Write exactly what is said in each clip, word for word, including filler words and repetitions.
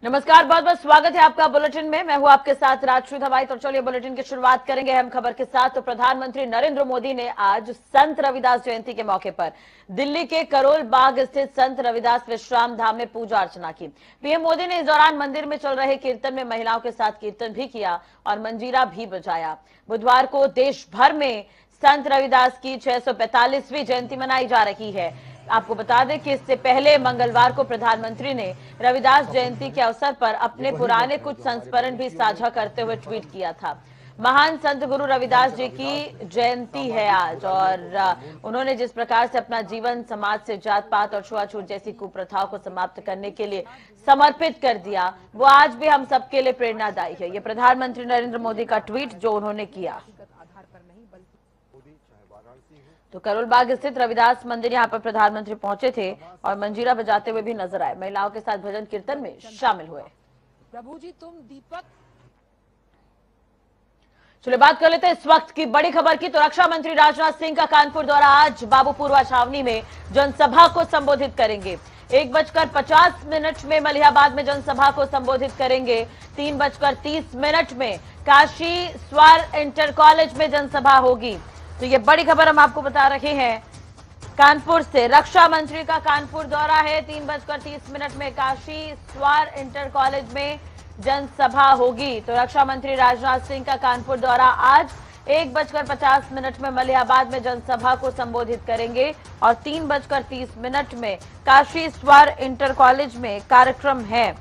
नमस्कार, बहुत बहुत स्वागत है आपका बुलेटिन में। मैं हूं आपके साथ राजश्री धवाई। तो चलिए बुलेटिन की शुरुआत करेंगे अहम खबर के साथ। तो प्रधानमंत्री नरेंद्र मोदी ने आज संत रविदास जयंती के मौके पर दिल्ली के करोल बाग स्थित संत रविदास विश्राम धाम में पूजा अर्चना की। पीएम मोदी ने इस दौरान मंदिर में चल रहे कीर्तन में महिलाओं के साथ कीर्तन भी किया और मंजीरा भी बजाया। बुधवार को देश भर में संत रविदास की छह सौ पैंतालीसवीं जयंती मनाई जा रही है। आपको बता दें कि इससे पहले मंगलवार को प्रधानमंत्री ने रविदास जयंती के अवसर पर अपने पुराने कुछ संस्मरण भी साझा करते हुए ट्वीट किया था। महान संत गुरु रविदास जी की जयंती है आज और उन्होंने जिस प्रकार से अपना जीवन समाज से जात पात और छुआछूत जैसी कुप्रथाओं को समाप्त करने के लिए समर्पित कर दिया, वो आज भी हम सबके लिए प्रेरणादायी है। ये प्रधानमंत्री नरेंद्र मोदी का ट्वीट जो उन्होंने किया। तो करोल बाग स्थित रविदास मंदिर यहाँ पर प्रधानमंत्री पहुंचे थे और मंजीरा बजाते हुए भी नजर आए। महिलाओं के साथ भजन कीर्तन में शामिल हुए। प्रभु जी तुम दीपक। चलिए बात कर लेते हैं इस वक्त की बड़ी खबर की। तो रक्षा मंत्री राजनाथ सिंह का कानपुर दौरा आज बाबूपुरवा छावनी में जनसभा को संबोधित करेंगे। एक बजकर पचास मिनट में मलिहाबाद में जनसभा को संबोधित करेंगे। तीन बजकर तीस मिनट में काशी स्वार इंटर कॉलेज में जनसभा होगी। तो ये बड़ी खबर हम आपको बता रहे हैं कानपुर से। रक्षा मंत्री का कानपुर दौरा है। तीन बजकर तीस मिनट में काशी स्वार इंटर कॉलेज में जनसभा होगी। तो रक्षा मंत्री राजनाथ सिंह का कानपुर दौरा आज एक बजकर पचास मिनट में मलिहाबाद में जनसभा को संबोधित करेंगे और तीन बजकर तीस मिनट में काशी स्वार इंटर कॉलेज में कार्यक्रम है।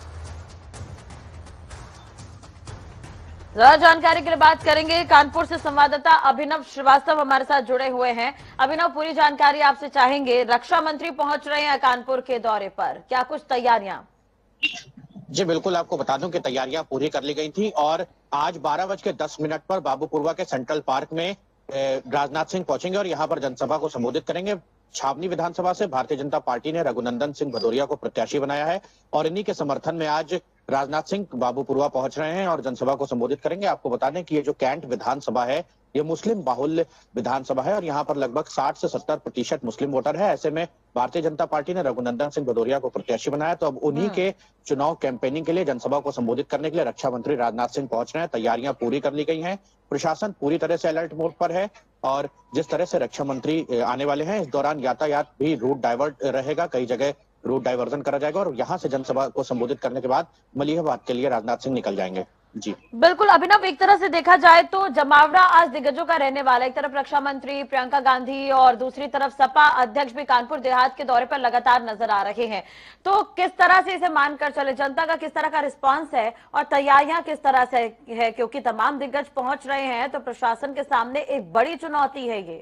ज्यादा जानकारी के लिए बात करेंगे। कानपुर से संवाददाता अभिनव श्रीवास्तव हमारे साथ जुड़े हुए हैं। अभिनव, पूरी जानकारी आपसे चाहेंगे। रक्षा मंत्री पहुंच रहे हैं कानपुर के दौरे पर, क्या कुछ तैयारियां? जी बिल्कुल, आपको बता दूं कि तैयारियां पूरी कर ली गई थी और आज बारह बज के दस मिनट पर बाबूपुरवा के सेंट्रल पार्क में राजनाथ सिंह पहुंचेंगे और यहां पर जनसभा को संबोधित करेंगे। छावनी विधानसभा से भारतीय जनता पार्टी ने रघुनंदन सिंह भदौरिया को प्रत्याशी बनाया है और इन्हीं के समर्थन में आज राजनाथ सिंह बाबूपुरवा पहुंच रहे हैं और जनसभा को संबोधित करेंगे। आपको बता दें कि ये जो कैंट विधानसभा है ये मुस्लिम बाहुल्य विधानसभा है और यहाँ पर लगभग साठ से सत्तर प्रतिशत मुस्लिम वोटर है। ऐसे में भारतीय जनता पार्टी ने रघुनंदन सिंह भदौरिया को प्रत्याशी बनाया, तो अब उन्हीं के चुनाव कैंपेनिंग के लिए जनसभा को संबोधित करने के लिए रक्षा मंत्री राजनाथ सिंह पहुंच रहे हैं। तैयारियां पूरी कर ली गई हैं। प्रशासन पूरी तरह से अलर्ट मोड पर है और जिस तरह से रक्षा मंत्री आने वाले हैं इस दौरान यातायात भी रूट डाइवर्ट रहेगा। कई जगह रूट डाइवर्जन करा जाएगा और यहाँ से जनसभा को संबोधित करने के बाद मलिहाबाद के लिए राजनाथ सिंह निकल जाएंगे। जी बिल्कुल अभिनव, एक तरह से देखा जाए तो जमावड़ा आज दिग्गजों का रहने वाला। एक तरफ रक्षा मंत्री प्रियंका गांधी और दूसरी तरफ सपा अध्यक्ष भी कानपुर देहात के दौरे पर लगातार नजर आ रहे हैं। तो किस तरह से इसे मानकर चले, जनता का किस तरह का रिस्पांस है और तैयारियां किस तरह से है, क्योंकि तमाम दिग्गज पहुंच रहे हैं तो प्रशासन के सामने एक बड़ी चुनौती है ये।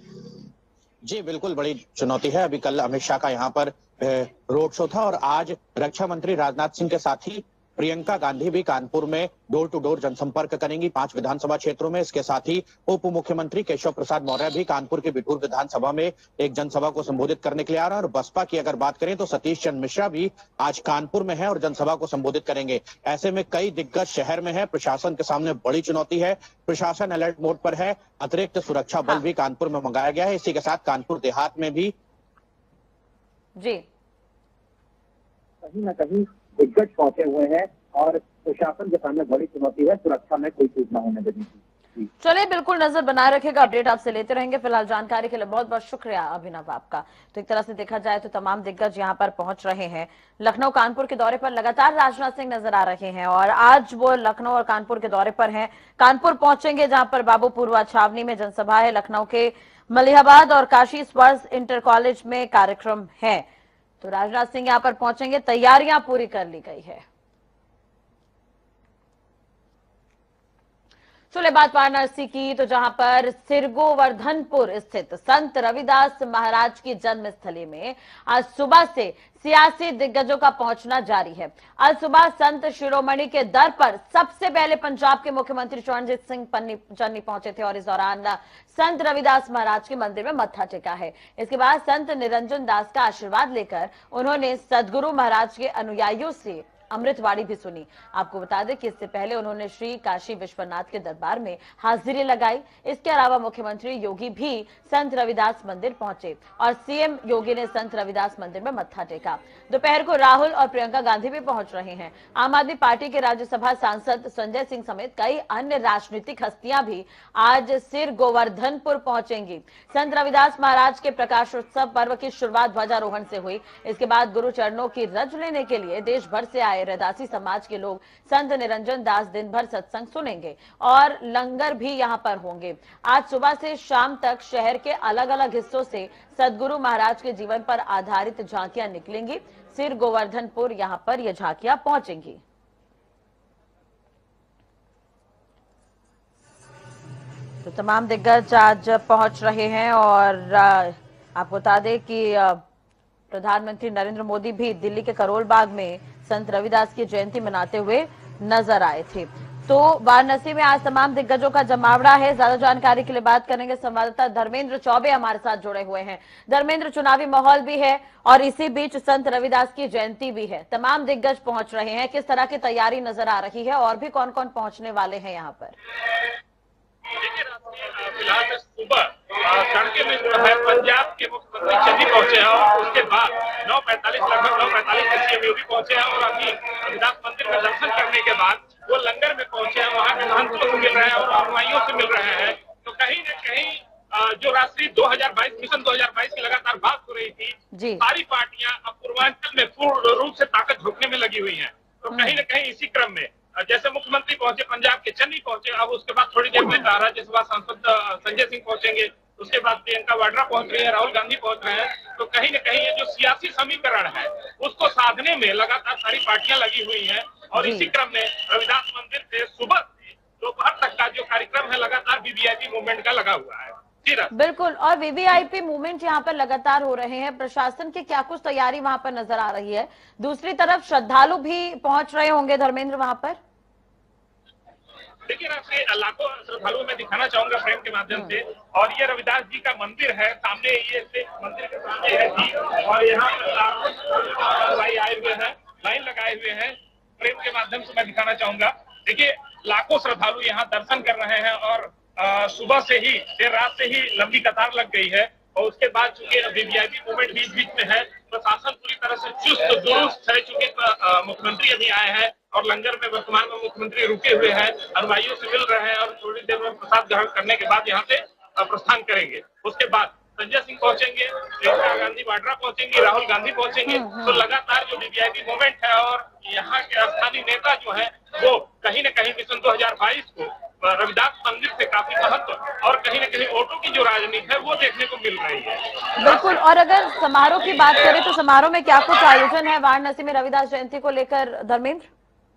जी बिल्कुल बड़ी चुनौती है। अभी कल अमित शाह का यहाँ पर रोड शो था और आज रक्षा मंत्री राजनाथ सिंह के साथ ही प्रियंका गांधी भी कानपुर में डोर टू डोर जनसंपर्क करेंगी पांच विधानसभा क्षेत्रों में। इसके साथ ही उप मुख्यमंत्री केशव प्रसाद मौर्य भी कानपुर के बिठूर विधानसभा में एक जनसभा को संबोधित करने के लिए आ रहा है। और बसपा की अगर बात करें तो सतीश चंद्र मिश्रा भी आज कानपुर में है और जनसभा को संबोधित करेंगे। ऐसे में कई दिग्गज शहर में है। प्रशासन के सामने बड़ी चुनौती है। प्रशासन अलर्ट मोड पर है। अतिरिक्त सुरक्षा बल भी कानपुर में मंगाया गया है। इसी के साथ कानपुर देहात में भी जी कहीं ना कहीं दिग्गज पहुंचे हुए हैं और प्रशासन के सामने बड़ी चुनौती है सुरक्षा में कोई चूक न होने देने की। चलिए बिल्कुल नजर बनाए रखेगा, अपडेट आपसे लेते रहेंगे। फिलहाल जानकारी के लिए बहुत बहुत शुक्रिया अभिनव आपका। तो एक तरह से देखा जाए तो तमाम दिग्गज यहां पर पहुंच रहे हैं। लखनऊ कानपुर के दौरे पर लगातार राजनाथ सिंह नजर आ रहे हैं और आज वो लखनऊ और कानपुर के दौरे पर हैं। कानपुर पहुंचेंगे जहां पर बाबूपुरवा छावनी में जनसभा है। लखनऊ के मलिहाबाद और काशी स्वार इंटर कॉलेज में कार्यक्रम है। तो राजनाथ सिंह यहां पर पहुंचेंगे, तैयारियां पूरी कर ली गई है। चले बात वाराणसी की, तो जहां पर सिरगोवर्धनपुर स्थित संत रविदास महाराज की जन्मस्थली में आज सुबह से सियासी दिग्गजों का पहुंचना जारी है। आज सुबह संत शिरोमणि के दर पर सबसे पहले पंजाब के मुख्यमंत्री चरणजीत सिंह चन्नी पहुंचे थे और इस दौरान संत रविदास महाराज के मंदिर में मत्था टेका है। इसके बाद संत निरंजन दास का आशीर्वाद लेकर उन्होंने सदगुरु महाराज के अनुयायियों से अमृतवाणी भी सुनी। आपको बता दें कि इससे पहले उन्होंने श्री काशी विश्वनाथ के दरबार में हाजिरी लगाई। इसके अलावा मुख्यमंत्री योगी भी संत रविदास मंदिर पहुंचे और सीएम योगी ने संत रविदास मंदिर में मत्था टेका। दोपहर को राहुल और प्रियंका गांधी भी पहुंच रहे हैं। आम आदमी पार्टी के राज्यसभा सांसद संजय सिंह समेत कई अन्य राजनीतिक हस्तियां भी आज सिर गोवर्धनपुर पहुंचेंगी। संत रविदास महाराज के प्रकाशोत्सव पर्व की शुरुआत ध्वजारोहण से हुई। इसके बाद गुरु चरणों की रज लेने के लिए देश भर से आए रैदासी समाज के लोग संत निरंजन दास दिन भर सत्संग सुनेंगे और लंगर भी यहां पर होंगे। आज सुबह से शाम तक शहर के अलग अलग हिस्सों से सदगुरु महाराज के जीवन पर आधारित झांकियां निकलेंगी। सिर गोवर्धनपुर यहां पर यह झांकियां पहुंचेंगी। तो तमाम दिग्गज आज पहुंच रहे हैं और आपको बता दें कि प्रधानमंत्री नरेंद्र मोदी भी दिल्ली के करोल बाग में संत रविदास की जयंती मनाते हुए नजर आए थे। तो वाराणसी में आज तमाम दिग्गजों का जमावड़ा है। ज्यादा जानकारी के लिए बात करेंगे संवाददाता धर्मेंद्र चौबे हमारे साथ जुड़े हुए हैं। धर्मेंद्र, चुनावी माहौल भी है और इसी बीच संत रविदास की जयंती भी है, तमाम दिग्गज पहुंच रहे हैं, किस तरह की तैयारी नजर आ रही है और भी कौन कौन पहुंचने वाले हैं यहाँ पर? फिलहाल सुबह तड़के में जो है पंजाब के मुख्यमंत्री चन्नी पहुंचे हैं और उसके बाद नौ पैंतालीस लगभग नौ पैंतालीस में सीएम योगी पहुंचे हैं और अभी रविदास मंदिर में दर्शन करने के बाद वो लंगर में पहुंचे हैं, वहां के महंतों से मिल रहे हैं और अनुयायियों से मिल रहे हैं। तो कहीं न कहीं जो राष्ट्रीय दो हजार बाईस मिशन दो हजार बाईस की लगातार बात हो रही थी, सारी पार्टियां अब पूर्वांचल में पूर्ण रूप से ताकत झोंकने में लगी हुई है। तो कहीं न कहीं इसी क्रम में जैसे मुख्यमंत्री पहुंचे, पंजाब के चन्नी पहुंचे, अब उसके बाद थोड़ी देर में राज्यसभा सांसद संजय सिंह पहुंचेंगे, उसके बाद प्रियंका वाड्रा पहुंच रही है, राहुल गांधी पहुंच रहे हैं। तो कहीं न कहीं ये जो सियासी समीकरण है उसको साधने में लगातार सारी पार्टियां लगी हुई हैं और इसी क्रम में रविदास मंदिर से सुबह से दोपहर तक का जो कार्यक्रम है लगातार वीवीआईपी मूवमेंट का लगा हुआ है। बिल्कुल, और वीवीआईपी मूवमेंट यहाँ पर लगातार हो रहे हैं। प्रशासन की क्या कुछ तैयारी वहां पर नजर आ रही है? दूसरी तरफ श्रद्धालु भी पहुंच रहे होंगे धर्मेंद्र वहां पर। देखिए, आपसे लाखों श्रद्धालुओं में दिखाना चाहूंगा फ्रेम के माध्यम से, और ये रविदास जी का मंदिर है सामने, ये मंदिर के सामने है जी, और यहाँ लाखों भाई आए हुए हैं, लाइन लगाए हुए हैं। फ्रेम के माध्यम से मैं दिखाना चाहूंगा, देखिए लाखों श्रद्धालु यहाँ दर्शन कर रहे हैं और आ, सुबह से ही देर रात से ही लंबी कतार लग गई है और उसके बाद चूंकि वीवीआईपी मूवमेंट बीच बीच में है, प्रशासन पूरी तरह से चुस्त दुरुस्त है। चूंकि मुख्यमंत्री अभी आए हैं और लंगर में वर्तमान में मुख्यमंत्री रुके हुए हैं, अनुयायियों से मिल रहे हैं और थोड़ी देर में प्रसाद ग्रहण करने के बाद यहाँ से प्रस्थान करेंगे। उसके बाद संजय सिंह पहुंचेंगे, प्रियंका गांधी वाड्रा पहुंचेंगी, राहुल गांधी पहुंचेंगे। तो लगातार जो वीवीआईपी मूवमेंट है और यहाँ के स्थानीय नेता जो है वो कहीं न कहीं मिशन दो हजार बाईस को रविदास मंदिर से काफी महत्व और कहीं न कहीं वोटों की जो राजनीति है वो देखने को मिल रही है। बिल्कुल, और अगर समारोह की बात करें तो समारोह में क्या कुछ आयोजन है वाराणसी में रविदास जयंती को लेकर धर्मेंद्र?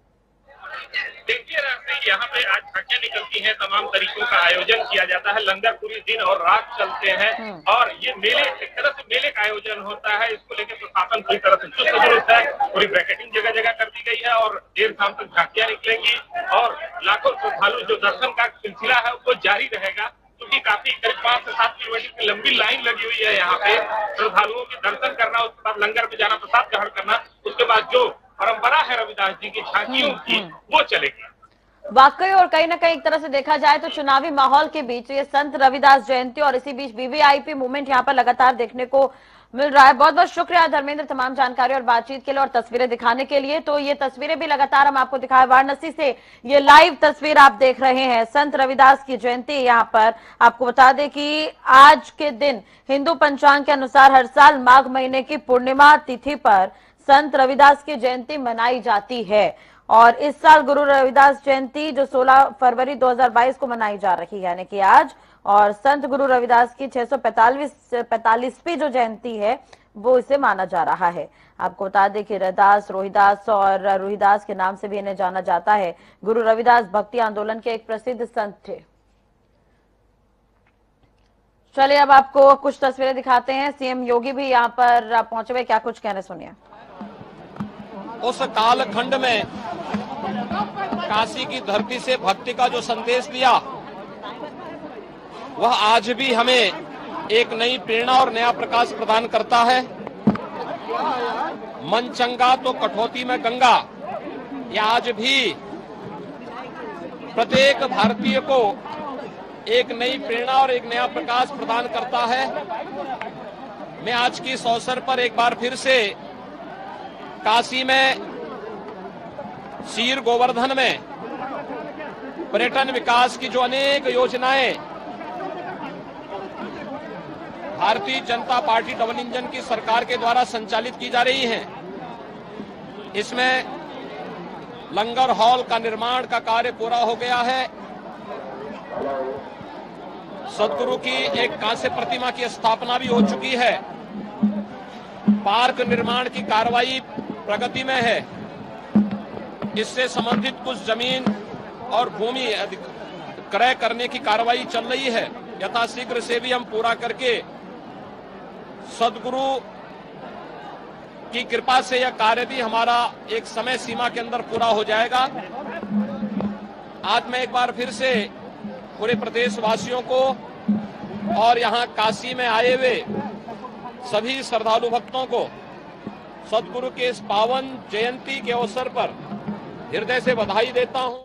देखिए, यहाँ पे आज झांकियां निकलती हैं, तमाम तरीकों का आयोजन किया जाता है, लंगर पूरी दिन और रात चलते हैं और ये मेले एक तरह से मेले का आयोजन होता है। इसको लेकर प्रशासन पूरी तरह से चुस्त दुरुस्त है, पूरी ब्रैकेटिंग जगह जगह कर दी गई है और देर शाम तक झांकियां निकलेंगी और लाखों श्रद्धालु जो दर्शन का सिलसिला है वो जारी रहेगा, क्योंकि काफी करीब पांच से सात किलोमीटर की लंबी लाइन लगी हुई है यहाँ पे श्रद्धालुओं के दर्शन करना, उसके बाद लंगर में जाना, प्रसाद ग्रहण करना, उसके बाद जो परंपरा है रविदास जी की झांकियों की वो चलेगी। वाकई, और कहीं ना कहीं एक तरह से देखा जाए तो चुनावी माहौल के बीच ये संत रविदास जयंती और इसी बीच वीवीआईपी मूवमेंट यहाँ पर लगातार देखने को मिल रहा है। बहुत बहुत शुक्रिया धर्मेंद्र तमाम जानकारी और बातचीत के लिए और तस्वीरें दिखाने के लिए। तो ये तस्वीरें भी लगातार हम आपको दिखाए वाराणसी से, ये लाइव तस्वीर आप देख रहे हैं संत रविदास की जयंती। यहाँ पर आपको बता दें कि आज के दिन हिंदू पंचांग के अनुसार हर साल माघ महीने की पूर्णिमा तिथि पर संत रविदास की जयंती मनाई जाती है और इस साल गुरु रविदास जयंती जो सोलह फरवरी दो हज़ार बाईस को मनाई जा रही है, यानी कि आज, और संत गुरु रविदास की छह सौ पैंतालीसवीं जो जयंती है वो इसे माना जा रहा है। आपको बता दें कि रविदास, रोहिदास और रोहिदास के नाम से भी इन्हें जाना जाता है। गुरु रविदास भक्ति आंदोलन के एक प्रसिद्ध संत थे। चलिए अब आपको कुछ तस्वीरें दिखाते हैं। सीएम योगी भी यहाँ पर पहुंचे हुए, क्या कुछ कहने सुनिए। उस कालखंड में काशी की धरती से भक्ति का जो संदेश दिया वह आज भी हमें एक नई प्रेरणा और नया प्रकाश प्रदान करता है। मन चंगा तो कठौती में गंगा, यह आज भी प्रत्येक भारतीय को एक नई प्रेरणा और एक नया प्रकाश प्रदान करता है। मैं आज की इस अवसर पर एक बार फिर से काशी में, सीर गोवर्धन में पर्यटन विकास की जो अनेक योजनाएं Bharatiya Janata party double engine की सरकार के द्वारा संचालित की जा रही हैं, इसमें लंगर हॉल का निर्माण का कार्य पूरा हो गया है। सदगुरु की एक कांस्य प्रतिमा की स्थापना भी हो चुकी है। पार्क निर्माण की कार्रवाई प्रगति में है। इससे संबंधित कुछ जमीन और भूमि क्रय करने की कार्रवाई चल रही है। यथाशीघ्र से भी हम पूरा करके सदगुरु की कृपा से यह कार्य भी हमारा एक समय सीमा के अंदर पूरा हो जाएगा। आज मैं एक बार फिर से पूरे प्रदेशवासियों को और यहाँ काशी में आए हुए सभी श्रद्धालु भक्तों को सदगुरु के इस पावन जयंती के अवसर पर हृदय से बधाई देता हूं।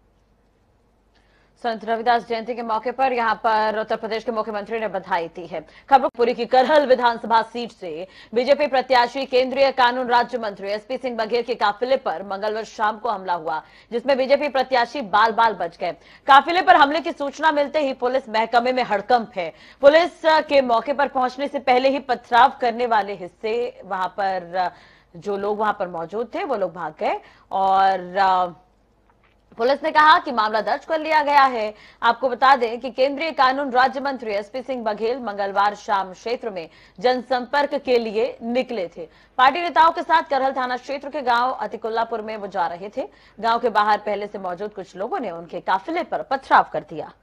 संत रविदास जयंती के मौके पर यहां पर उत्तर प्रदेश के मुख्यमंत्री ने बधाई दी है। खबरपुरी की करहल विधानसभा सीट से बीजेपी प्रत्याशी केंद्रीय कानून राज्य मंत्री एसपी सिंह बघेल के काफिले पर मंगलवार शाम को हमला हुआ, जिसमें बीजेपी प्रत्याशी बाल बाल बच गए। काफिले पर हमले की सूचना मिलते ही पुलिस महकमे में हड़कंप है। पुलिस के मौके पर पहुंचने से पहले ही पथराव करने वाले हिस्से वहां पर जो लोग वहां पर मौजूद थे वो लोग भाग गए और पुलिस ने कहा कि मामला दर्ज कर लिया गया है। आपको बता दें कि केंद्रीय कानून राज्य मंत्री एसपी सिंह बघेल मंगलवार शाम क्षेत्र में जनसंपर्क के लिए निकले थे। पार्टी नेताओं के साथ करहल थाना क्षेत्र के गांव अतिकुल्लापुर में वो जा रहे थे। गांव के बाहर पहले से मौजूद कुछ लोगों ने उनके काफिले पर पथराव कर दिया।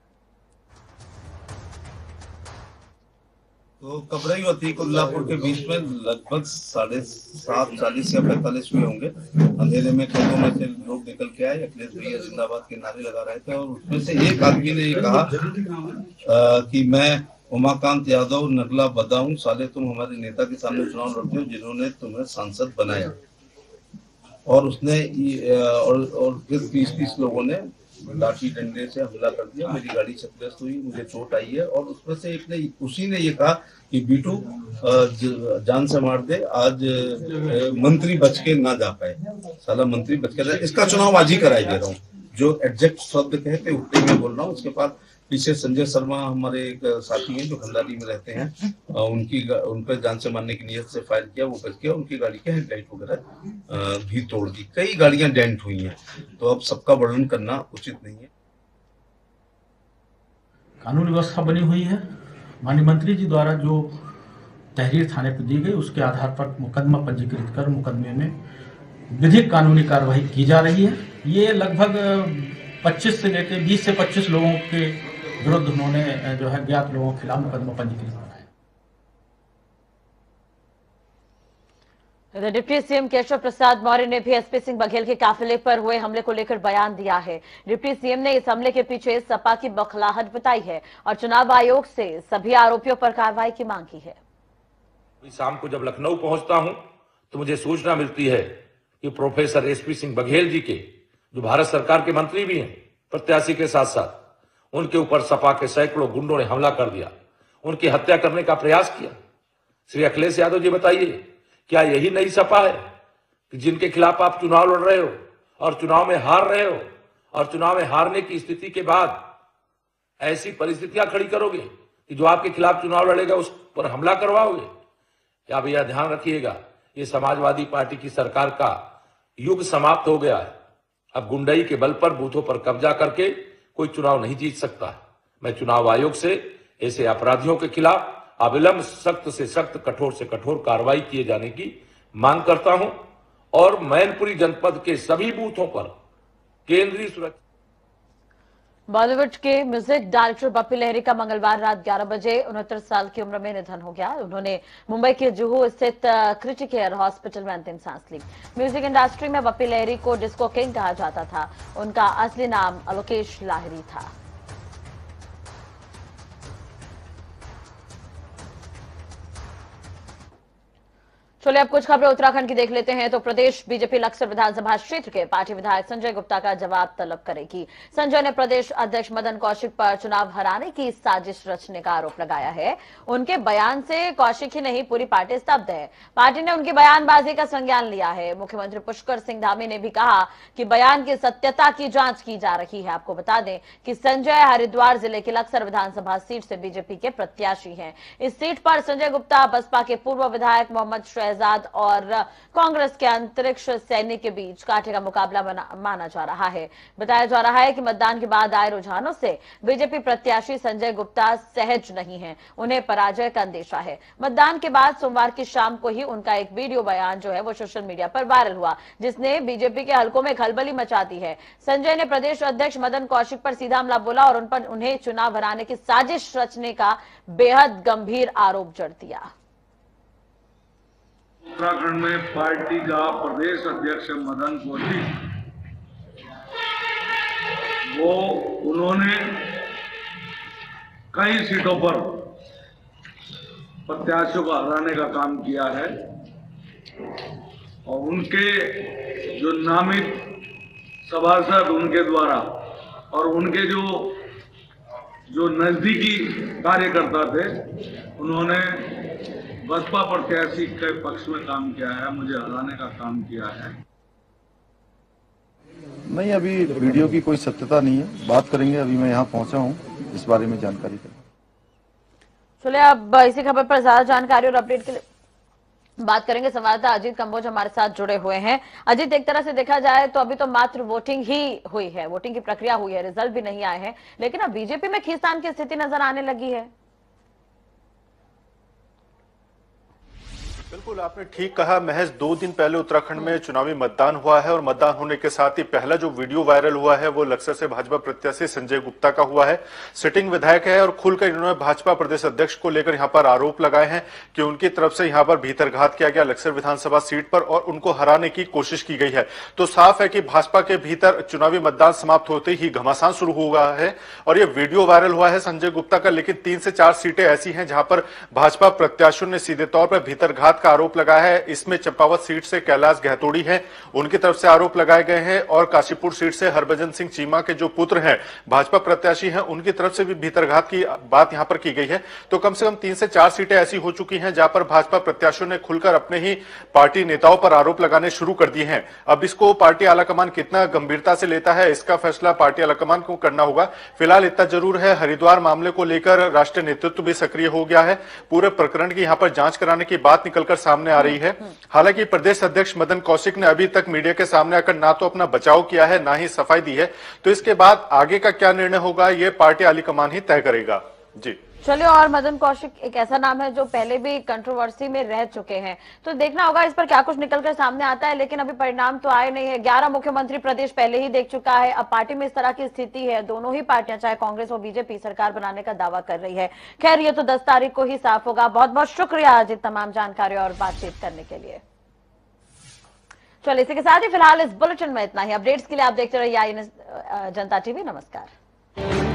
तो कबरई और अतिकुल्लापुर के बीच में लगभग साढ़े सात चालीस या पैंतालीस में होंगे। अंधेरे में खेतों में से लोग निकल के आए, अखिलेश भैया जिंदाबाद के नारे लगा रहे थे और उसमें से एक आदमी ने ये कहा आ, कि मैं उमाकांत यादव नगला बदाऊं, साले तुम हमारे नेता के सामने चुनाव लड़ते हो जिन्होंने तुम्हें सांसद बनाया। और उसने और और फिर बीस तीस लोगों ने लाठी डंडे से हमला कर दिया। मेरी गाड़ी क्षतिग्रस्त हुई, मुझे चोट आई है। और उसमें से एक ने उसी ने ये कहा कि बीटू जान से मार दे, आज मंत्री बच के ना जा पाए, साला मंत्री बच के जाए। इसका चुनाव आज ही कराई दे रहा हूँ। जो एग्जैक्ट शब्द कहते उतने में बोल रहा हूँ। उसके बाद पीछे संजय शर्मा हमारे एक साथी हैं जो खंडारी में रहते हैं, उनकी उन पर जान से मारने की नियत से फायर किया, वो बच गया। उनकी गाड़ी के हेडलाइट वगैरह भी तोड़ दी। कई गाड़ियां डेंट हुई हैं। तो अब सबका वर्णन करना उचित नहीं है। कानून व्यवस्था बनी हुई है। माननीय मंत्री जी द्वारा जो तहरीर थाने पर दी गई उसके आधार पर मुकदमा पंजीकृत कर मुकदमे में विधिक कानूनी कार्रवाई की जा रही है। ये लगभग पच्चीस से लेकर बीस से पच्चीस लोगों के विरुद्ध उन्होंने जो है ज्ञात लोगों के खिलाफ मुकदमा पंजीकृत कराया। इधर डिप्टी सीएम केशव प्रसाद मौर्य ने भी एसपी सिंह बघेल के काफिले पर हुए हमले को लेकर बयान दिया है। डिप्टी सीएम ने इस हमले के पीछे सपा की बौखलाहट बताई है और चुनाव आयोग से सभी आरोपियों पर कार्रवाई की मांग की है। शाम को जब लखनऊ पहुंचता हूं तो मुझे सूचना मिलती है कि प्रोफेसर एसपी सिंह बघेल जी के, जो भारत सरकार के मंत्री भी हैं, प्रत्याशी के साथ साथ, उनके ऊपर सपा के सैकड़ों गुंडों ने हमला कर दिया, उनकी हत्या करने का प्रयास किया। श्री अखिलेश यादव जी बताइए, क्या यही नई सपा है कि जिनके खिलाफ आप चुनाव लड़ रहे हो और चुनाव में हार रहे हो और चुनाव में हारने की स्थिति के बाद ऐसी परिस्थितियां खड़ी करोगे कि जो आपके खिलाफ चुनाव लड़ेगा उस पर हमला करवाओगे? क्या भैया ध्यान रखिएगा, ये समाजवादी पार्टी की सरकार का युग समाप्त हो गया है। अब गुंडई के बल पर बूथों पर कब्जा करके कोई चुनाव नहीं जीत सकता। मैं चुनाव आयोग से ऐसे अपराधियों के खिलाफ अविलंब सख्त से सख्त, कठोर से कठोर कार्रवाई किए जाने की मांग करता हूं और मैनपुरी जनपद के सभी बूथों पर केंद्रीय सुरक्षा। बॉलीवुड के म्यूजिक डायरेक्टर बप्पी लहरी का मंगलवार रात ग्यारह बजे उनहत्तर साल की उम्र में निधन हो गया। उन्होंने मुंबई के जुहू स्थित क्रिटिकेयर हॉस्पिटल में अंतिम सांस ली। म्यूजिक इंडस्ट्री में बप्पी लहरी को डिस्को किंग कहा जाता था। उनका असली नाम अलोकेश लाहिरी था। चलिए अब कुछ खबरें उत्तराखंड की देख लेते हैं। तो प्रदेश बीजेपी लक्सर विधानसभा क्षेत्र के पार्टी विधायक संजय गुप्ता का जवाब तलब करेगी। संजय ने प्रदेश अध्यक्ष मदन कौशिक पर चुनाव हराने की साजिश रचने का आरोप लगाया है। उनके बयान से कौशिक ही नहीं पूरी पार्टी स्तब्ध है। पार्टी ने उनकी बयानबाजी का संज्ञान लिया है। मुख्यमंत्री पुष्कर सिंह धामी ने भी कहा कि बयान की सत्यता की जांच की जा रही है। आपको बता दें कि संजय हरिद्वार जिले की लक्सर विधानसभा सीट से बीजेपी के प्रत्याशी हैं। इस सीट पर संजय गुप्ता बसपा के पूर्व विधायक मोहम्मद शहजाद और कांग्रेस के अंतरिक्ष सैनिक के बीच कांटे का मुकाबला माना जा रहा है। बताया जा रहा है कि मतदान के बाद आए रुझानों से बीजेपी प्रत्याशी संजय गुप्ता सहज नहीं है, उन्हें पराजय का अंदेशा है। मतदान के बाद सोमवार की शाम को ही उनका एक वीडियो बयान जो है वो सोशल मीडिया पर वायरल हुआ, जिसने बीजेपी के हलकों में खलबली मचा दी है। संजय ने प्रदेश अध्यक्ष मदन कौशिक पर सीधा हमला बोला और उन पर उन्हें चुनाव हराने की साजिश रचने का बेहद गंभीर आरोप जड़ दिया। उत्तराखंड में पार्टी का प्रदेश अध्यक्ष मदन कौशिक, वो उन्होंने कई सीटों पर प्रत्याशियों को हराने का काम किया है और उनके जो नामित सभासद उनके द्वारा और उनके जो जो नजदीकी कार्यकर्ता थे, उन्होंने बसपा प्रत्याशी के पक्ष में काम किया है, मुझे हराने का काम किया है। नहीं, अभी वीडियो की कोई सत्यता नहीं है, बात करेंगे। अभी मैं यहाँ पहुंचा हूँ, इस बारे में जानकारी करें। चलिए अब इसी खबर पर ज्यादा जानकारी और अपडेट के लिए बात करेंगे। संवाददाता अजीत कंबोज हमारे साथ जुड़े हुए हैं। अजीत, एक तरह से देखा जाए तो अभी तो मात्र वोटिंग ही हुई है, वोटिंग की प्रक्रिया हुई है, रिजल्ट भी नहीं आए हैं, लेकिन अब बीजेपी में खींचतान की स्थिति नजर आने लगी है। बिल्कुल, आपने ठीक कहा। महज दो दिन पहले उत्तराखंड में चुनावी मतदान हुआ है और मतदान होने के साथ ही पहला जो वीडियो वायरल हुआ है वो लक्सर से भाजपा प्रत्याशी संजय गुप्ता का हुआ है। सिटिंग विधायक है और खुलकर इन्होंने भाजपा प्रदेश अध्यक्ष को लेकर यहाँ पर आरोप लगाए हैं कि उनकी तरफ से यहाँ पर भीतरघात किया गया लक्सर विधानसभा सीट पर और उनको हराने की कोशिश की गई है। तो साफ है कि भाजपा के भीतर चुनावी मतदान समाप्त होते ही घमासान शुरू हुआ है और ये वीडियो वायरल हुआ है संजय गुप्ता का। लेकिन तीन से चार सीटें ऐसी हैं जहां पर भाजपा प्रत्याशियों ने सीधे तौर पर भीतरघात का आरोप लगाया है। इसमें चंपावत सीट से कैलाश गहतोड़ी हैं, उनकी तरफ से आरोप लगाए गए हैं और काशीपुर सीट से हरभजन सिंह चीमा के जो पुत्र हैं, भाजपा प्रत्याशी हैं, उनकी तरफ से भी भीतरघात की बात यहां पर की गई है। तो कम से कम तीन से चार सीटें ऐसी हो चुकी हैं जहां पर भाजपा प्रत्याशियों ने खुलकर अपने ही पार्टी नेताओं पर आरोप लगाने शुरू कर दिए हैं। अब इसको पार्टी आलाकमान कितना गंभीरता से लेता है, इसका फैसला पार्टी आलाकमान को करना होगा। फिलहाल इतना जरूर है, हरिद्वार मामले को लेकर राष्ट्रीय नेतृत्व भी सक्रिय हो गया है। पूरे प्रकरण की यहां पर जांच कराने की बात निकलकर सामने आ रही है। हालांकि प्रदेश अध्यक्ष मदन कौशिक ने अभी तक मीडिया के सामने आकर ना तो अपना बचाव किया है, ना ही सफाई दी है। तो इसके बाद आगे का क्या निर्णय होगा, ये पार्टी आलाकमान ही तय करेगा। जी चलिए, और मदन कौशिक एक ऐसा नाम है जो पहले भी कंट्रोवर्सी में रह चुके हैं, तो देखना होगा इस पर क्या कुछ निकलकर सामने आता है। लेकिन अभी परिणाम तो आए नहीं है। ग्यारह मुख्यमंत्री प्रदेश पहले ही देख चुका है। अब पार्टी में इस तरह की स्थिति है, दोनों ही पार्टियां चाहे कांग्रेस और बीजेपी सरकार बनाने का दावा कर रही है। खैर, ये तो दस तारीख को ही साफ होगा। बहुत बहुत शुक्रिया अजीत तमाम जानकारी और बातचीत करने के लिए। चलिए, इसी के साथ ही फिलहाल इस बुलेटिन में इतना ही। अपडेट्स के लिए आप देखते रहिए जनता टीवी। नमस्कार।